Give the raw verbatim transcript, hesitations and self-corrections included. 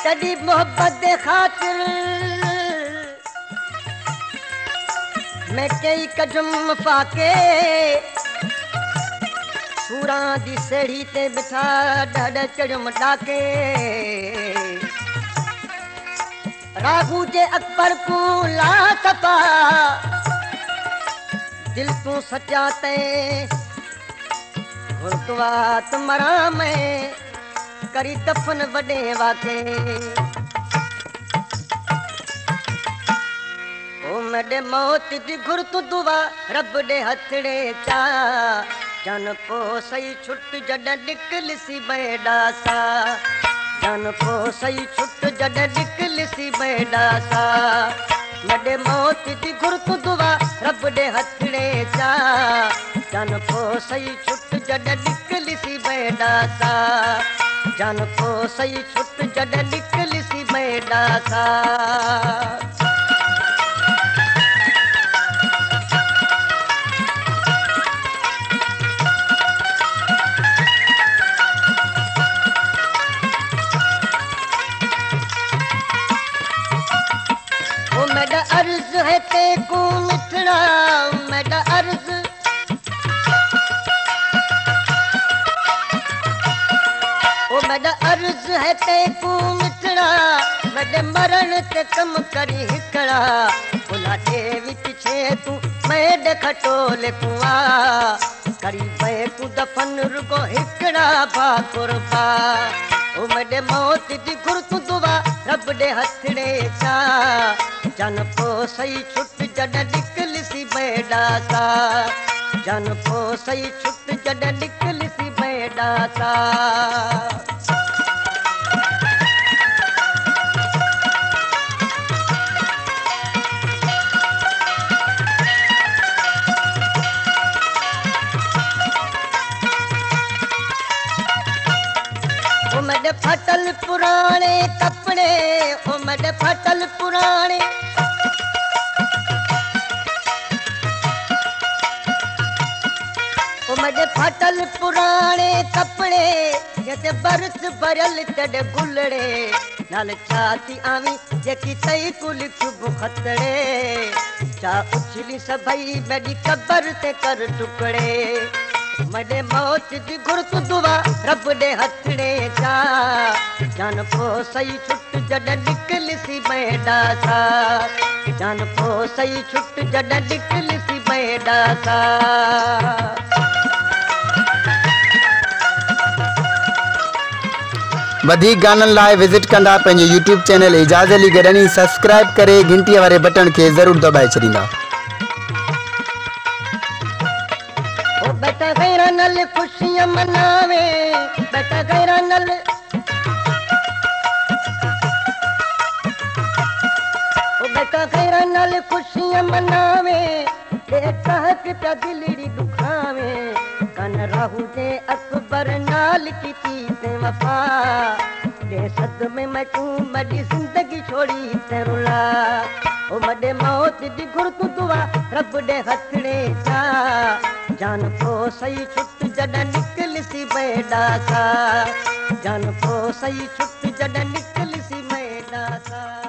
तड़ी मोहब्बत दे खातिर मैं कई कदम फाके सूरा दी सेड़ी ते बिठा डड चढ़म डाके राघू जे अकबर को ला सपा दिल तू सचा ते गुरतवात मरा मैं करी दफन वडे वाके ओ मेरे मौत दी गुरत दुआ रब दे हथड़े चा जन को सही छुट जड निकलसी बेड़ा सा जन को सही छुट जड निकलसी बेड़ा सा मेरे मौत दी गुरत दुआ रब दे हथड़े चा जन को सही छुट जड निकलसी बेड़ा सा जन को सही छुट जड निकलसी बेड़ा सा मेरा अर्ज है ते को मिठड़ा मेरा अर्ज ओ मेरा अर्ज है ते को मिठड़ा मेरे मरण ते कम करी हिकड़ा बुला के विच छे तू मैं खटोले कुआ करी पे तू दफन रुगो हिकड़ा बा कुर्बा ओ मेरे मौत दी गुरत दुआ रब दे हथड़े चा जन को सही छुट जड निकलसी बेड़ा सा जन को सही छुट जड निकलसी बेड़ा सा ओ मेरे फटल पुराने कपड़े ओ मेरे फटल पुराने ओ मेरे फटल पुराने कपड़े जैसे बरस बरल चढ़ गुलड़े नाल छाती आवी जेकी तई कुल चुब खतड़े चा उछली सभई मेरी कब्र ते कर टुकड़े मेरे मौत दी गुरत दुआ रब दे हथड़े चा जन को सही छुट जड निकलसी बेड़ा सा जन को सही छुट जड निकलसी बेड़ा सा वधिक गानन लाइ विजिट कंदा पंहिंजे यूट्यूब चैनल एजाज़ अली गडनी सब्सक्राइब करे घंटी वारे बटन के जरूर दबाए छॾींदा। ओ बेटा गैरा नल खुशियां मनावे बेटा गैरा नल ओ बेटा गैरा नल खुशियां मनावे बेटा के प्या दिलड़ी दुखावे कन राहू जे अकबर नाल की ते वफा दे सद में मैं तू मडी जिंदगी छोड़ी ते रुला ओ मडे मौत दी गुरत दुआ रब दे हथड़े चा जान को सही छुट जड निकलसी बेड़ा सा जान को सही छुट जड निकलसी बेड़ा सा।